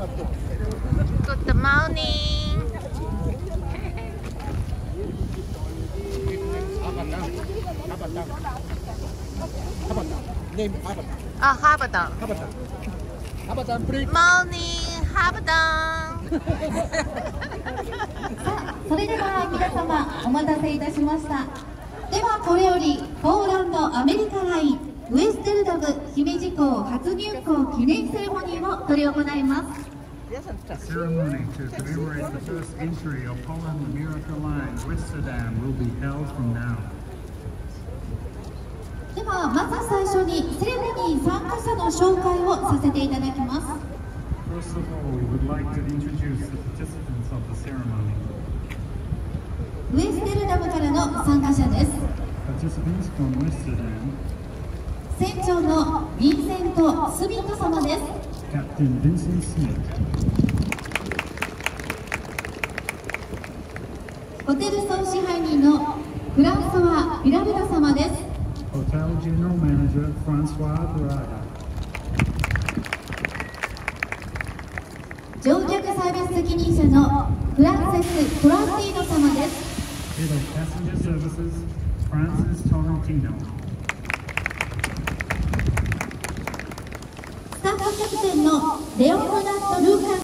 Good morning. Name Abadan. Habadan. Abadan. Abadan, please. Morning, Habadan. それでは皆様お待たせいたしました。ではこれよりポーランドアメリカラインウエステルダブ姫路港初入港記念セレモニーを執り行います。 Ceremony to commemorate the first entry of Poland America Line Westerdam will be held from now. ではまず最初にセレモニー参加者の紹介をさせていただきます。 First of all, we would like to introduce the participants of the ceremony. ウエステルダムからの参加者です。 Participants from Westerdam, 船長のヴィンセント・スミット様です。 Captain Vincent Smith, ホテル総支配人のフランソワ・ビラルダ様です。 Hotel General Manager Francois Barada, 乗客サービス責任者のフランセス・トランティーノ様です。 Head of Passenger Services Francis Torrentino, スタッフキャプテンのレオナルド・ルーカス